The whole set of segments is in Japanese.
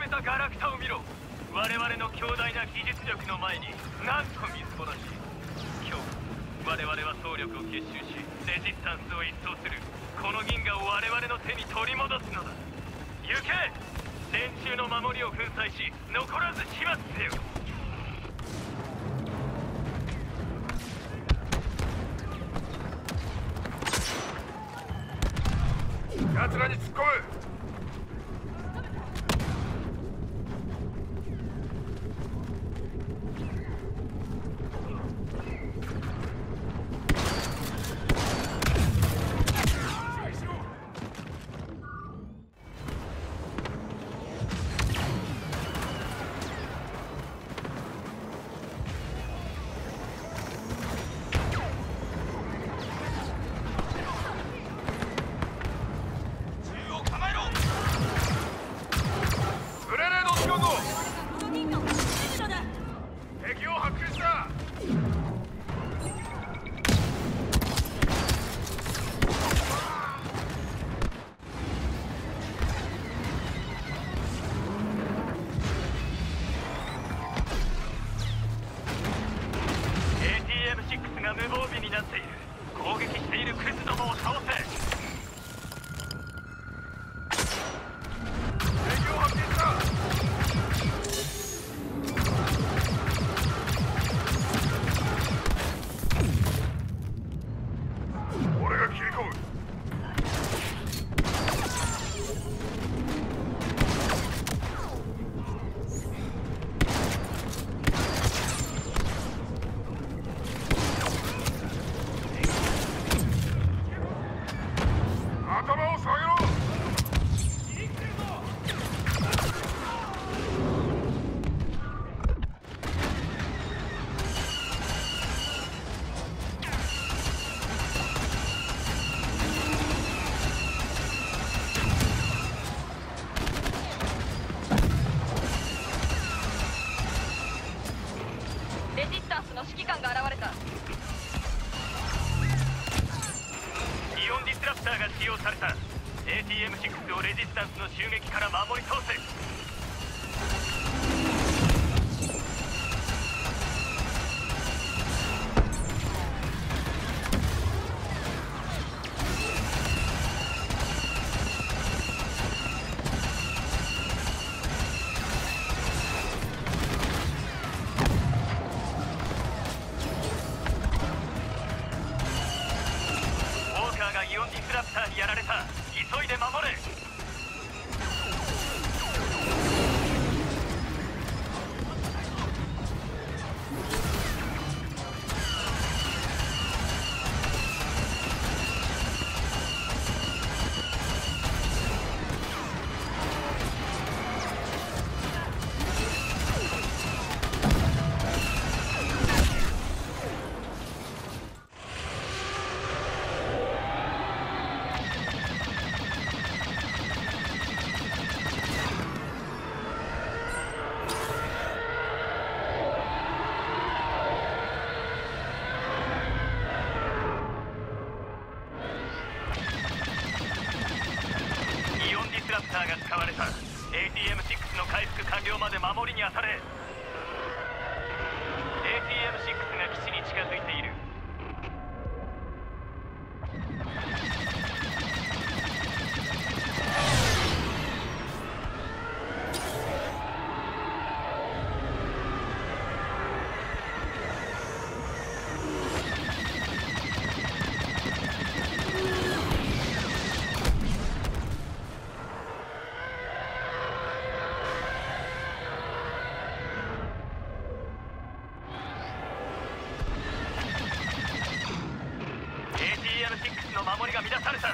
たガラクタを見ろ。我々の強大な技術力の前になんとみすぼらしい。今日我々は総力を結集しレジスタンスを一掃する。この銀河を我々の手に取り戻すのだ。行け。連中の守りを粉砕し残らず始末せよ。 奴らに突っ込む。無防備になっている。攻撃しているクズどもを倒せ。敵を発見した。俺が切り込む。ATM6 をレジスタンスの襲撃から守り通せ。ウォーカーがイオンディスラプターにやられた。急いで守れ。ラプターが使われた。 ATM6 の回復完了まで守りに当たれ。 ATM6 が基地に近づいている。ATM6 の守りが乱された。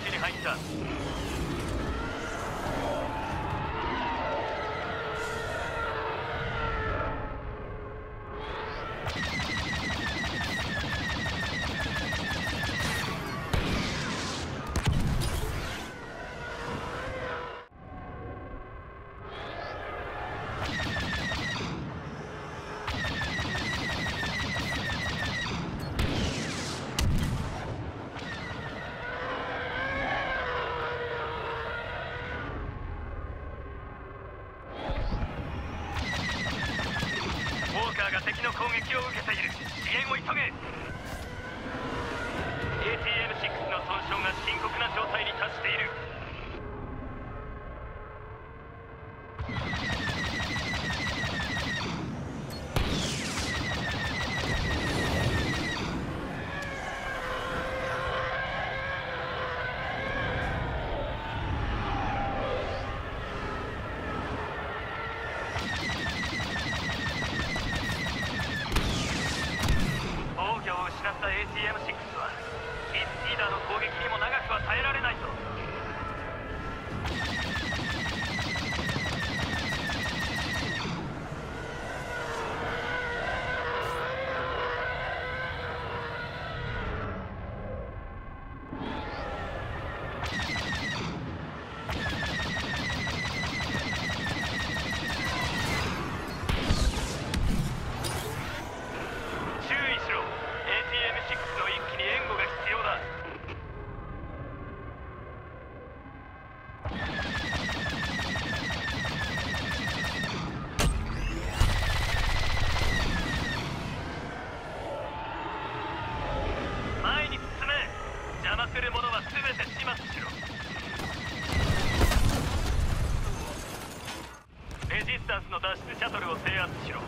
中に入った。敵の攻撃を受けている。支援を急げ。 ATM6 の損傷が深刻な状態に達している。ATM6 はキッズリーダーの攻撃にも長くは耐えられないと。するものは全て始末しろ。レジスタンスの脱出シャトルを制圧しろ。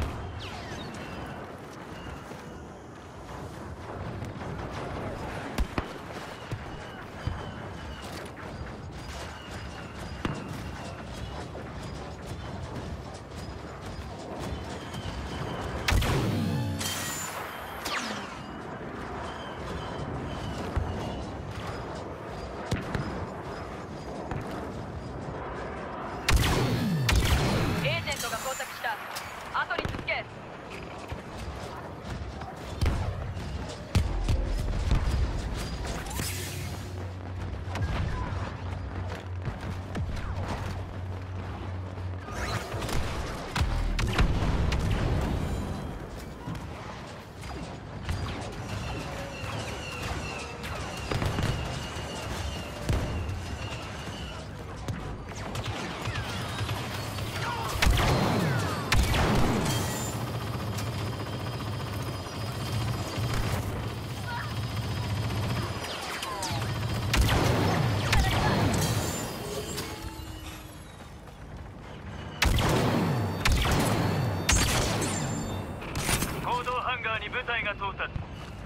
部隊が到達。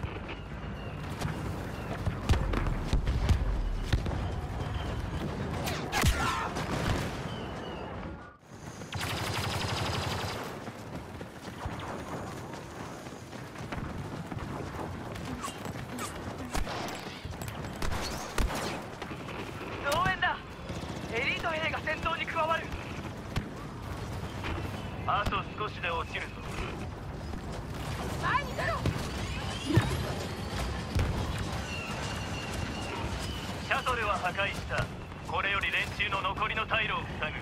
増援だ。エリート兵が戦闘に加わる。あと少しで落ちるぞ。前に出ろ。シャトルは破壊した。これより連中の残りの退路を塞ぐ。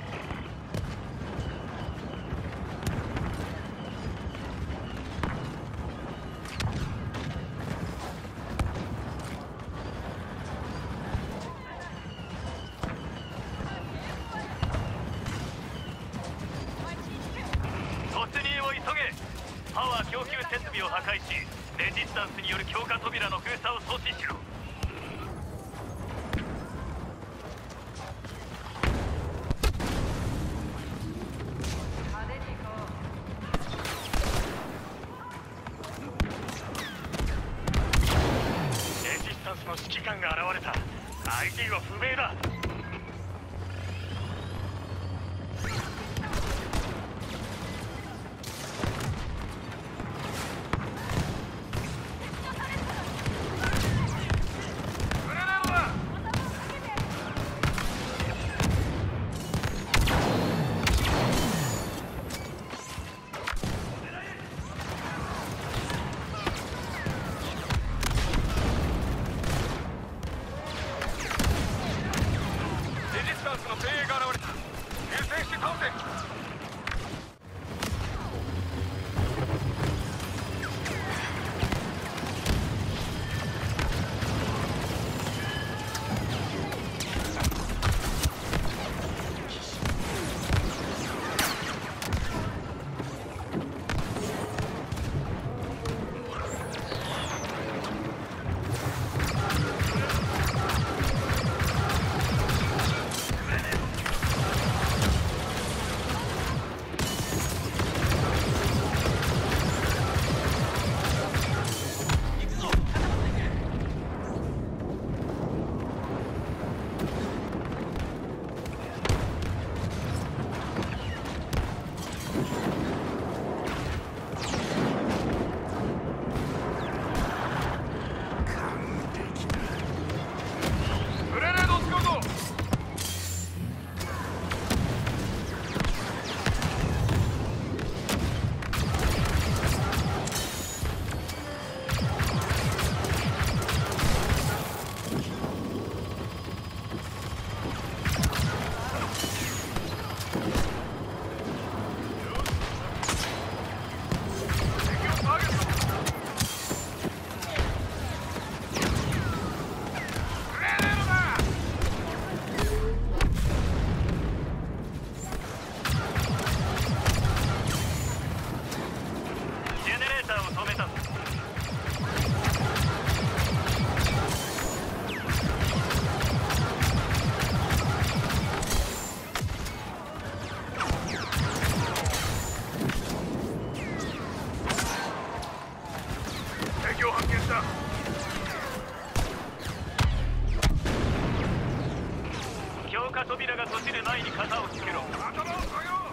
突入を急げ。パワー供給設備を破壊し、レジスタンスによる強化扉の封鎖を阻止しろ。レジスタンスの指揮官が現れた。ID は不明だ。 タンスの精鋭が現れた。優先して倒せ。強化扉が閉じる前に型をつけろ。頭を下げろ。